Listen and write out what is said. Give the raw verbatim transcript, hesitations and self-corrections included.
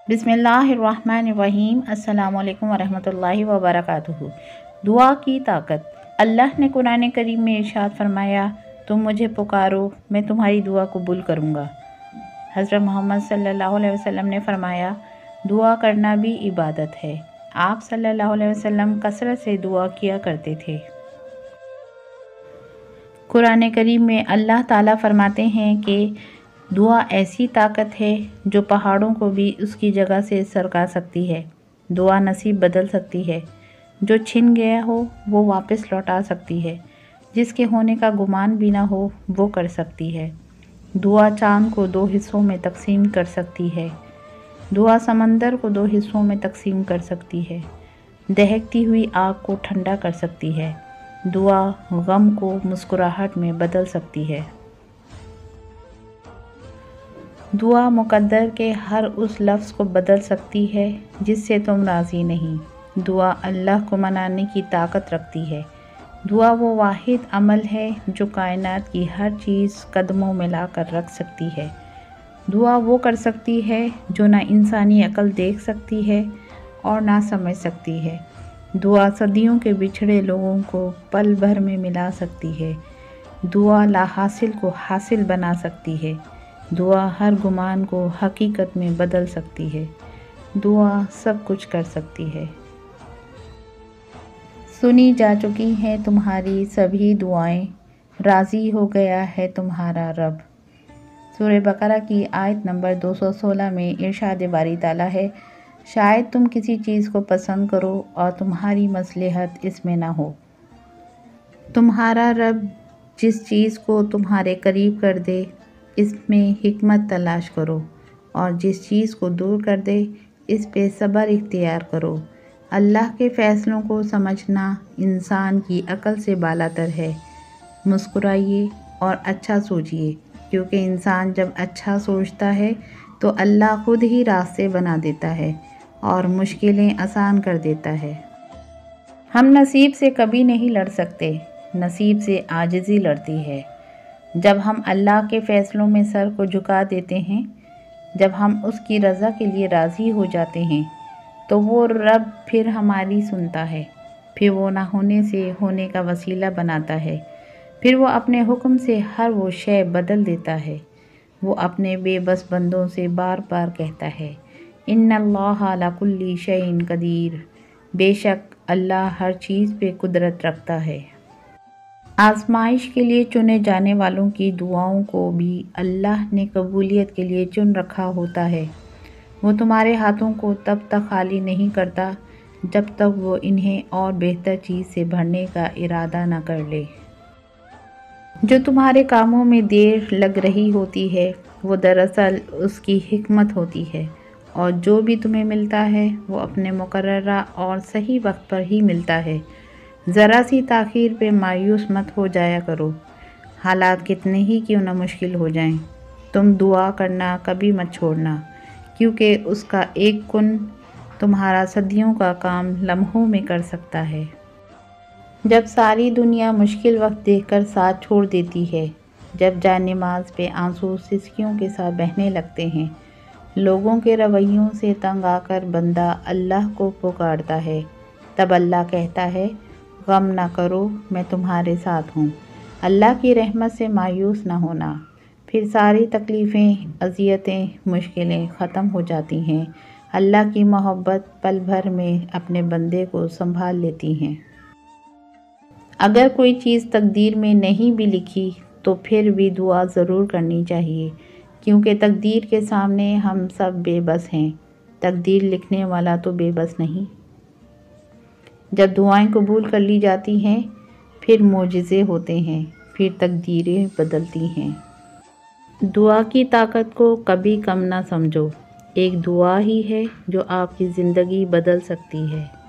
بسم اللہ الرحمن الرحیم۔ السلام علیکم ورحمۃ اللہ وبرکاتہ۔ دعا کی طاقت۔ اللہ نے قرآن کریم میں ارشاد فرمایا، تم مجھے پکارو میں تمہاری دعا قبول کروں گا۔ حضرت محمد صلی اللہ علیہ وسلم نے فرمایا، دعا کرنا بھی عبادت ہے۔ آپ صلی اللہ علیہ وسلم کثرت سے دعا کیا کرتے تھے۔ قرآن کریم میں اللہ تعالیٰ فرماتے ہیں کہ دعا ایسی طاقت ہے جو پہاڑوں کو بھی اس کی جگہ سے سرکا سکتی ہے۔ دعا نصیب بدل سکتی ہے، جو چھن گیا ہو وہ واپس لوٹا سکتی ہے، جس کے ہونے کا گمان بھی نہ ہو وہ کر سکتی ہے۔ دعا چاند کو دو حصوں میں تقسیم کر سکتی ہے۔ دعا سمندر کو دو حصوں میں تقسیم کر سکتی ہے۔ دہکتی ہوئی آگ کو ٹھنڈا کر سکتی ہے۔ دعا غم کو مسکراہٹ میں بدل سکتی ہے۔ دعا مقدر کے ہر اس لفظ کو بدل سکتی ہے جس سے تم راضی نہیں۔ دعا اللہ کو منانے کی طاقت رکھتی ہے۔ دعا وہ واحد عمل ہے جو کائنات کی ہر چیز قدموں میں لا کر رکھ سکتی ہے۔ دعا وہ کر سکتی ہے جو نہ انسانی عقل دیکھ سکتی ہے اور نہ سمجھ سکتی ہے۔ دعا صدیوں کے بچھڑے لوگوں کو پل بھر میں ملا سکتی ہے۔ دعا لا حاصل کو حاصل بنا سکتی ہے۔ دعا ہر گمان کو حقیقت میں بدل سکتی ہے۔ دعا سب کچھ کر سکتی ہے۔ سنی جا چکی ہیں تمہاری سبھی دعائیں، راضی ہو گیا ہے تمہارا رب۔ سورہ بقرہ کی آیت نمبر دو سو سولہ میں ارشاد باری تعالیٰ ہے، شاید تم کسی چیز کو پسند کرو اور تمہاری مصلحت اس میں نہ ہو۔ تمہارا رب جس چیز کو تمہارے قریب کر دے اس میں حکمت تلاش کرو، اور جس چیز کو دور کر دے اس پہ صبر اختیار کرو۔ اللہ کے فیصلوں کو سمجھنا انسان کی عقل سے بالاتر ہے۔ مسکرائیے اور اچھا سوچیے، کیونکہ انسان جب اچھا سوچتا ہے تو اللہ خود ہی راستے بنا دیتا ہے اور مشکلیں آسان کر دیتا ہے۔ ہم نصیب سے کبھی نہیں لڑ سکتے، نصیب سے عاجزی لڑتی ہے۔ جب ہم اللہ کے فیصلوں میں سر کو جھکا دیتے ہیں، جب ہم اس کی رضا کے لیے راضی ہو جاتے ہیں، تو وہ رب پھر ہماری سنتا ہے، پھر وہ نہ ہونے سے ہونے کا وسیلہ بناتا ہے، پھر وہ اپنے حکم سے ہر وہ شے بدل دیتا ہے۔ وہ اپنے بے بس بندوں سے بار بار کہتا ہے، ان اللہ علی کل شیء قدیر، بے شک اللہ ہر چیز پہ قدرت رکھتا ہے۔ آزمائش کے لیے چنے جانے والوں کی دعاؤں کو بھی اللہ نے قبولیت کے لیے چن رکھا ہوتا ہے۔ وہ تمہارے ہاتھوں کو تب تک خالی نہیں کرتا جب تک وہ انہیں اور بہتر چیز سے بھرنے کا ارادہ نہ کر لے۔ جو تمہارے کاموں میں دیر لگ رہی ہوتی ہے وہ دراصل اس کی حکمت ہوتی ہے، اور جو بھی تمہیں ملتا ہے وہ اپنے مقررہ اور صحیح وقت پر ہی ملتا ہے۔ ذرا سی تاخیر پہ مایوس مت ہو جایا کرو، حالات کتنے ہی کیوں نہ مشکل ہو جائیں۔ تم دعا کرنا کبھی مت چھوڑنا، کیونکہ اس کا ایک کن تمہارا صدیوں کا کام لمحوں میں کر سکتا ہے۔ جب ساری دنیا مشکل وقت دیکھ کر ساتھ چھوڑ دیتی ہے، جب جائے نماز پہ آنسو سسکیوں کے ساتھ بہنے لگتے ہیں، لوگوں کے رویوں سے تنگ آ کر بندہ اللہ کو پکارتا ہے، تب اللہ کہتا ہے، غم نہ کرو میں تمہارے ساتھ ہوں۔ اللہ کی رحمت سے مایوس نہ ہونا، پھر ساری تکلیفیں، اذیتیں، مشکلیں ختم ہو جاتی ہیں۔ اللہ کی محبت پل بھر میں اپنے بندے کو سنبھال لیتی ہیں۔ اگر کوئی چیز تقدیر میں نہیں بھی لکھی تو پھر بھی دعا ضرور کرنی چاہیے، کیونکہ تقدیر کے سامنے ہم سب بے بس ہیں، تقدیر لکھنے والا تو بے بس نہیں۔ جب دعائیں قبول کر لی جاتی ہیں پھر معجزے ہوتے ہیں، پھر تقدیریں بدلتی ہیں۔ دعا کی طاقت کو کبھی کم نہ سمجھو، ایک دعا ہی ہے جو آپ کی زندگی بدل سکتی ہے۔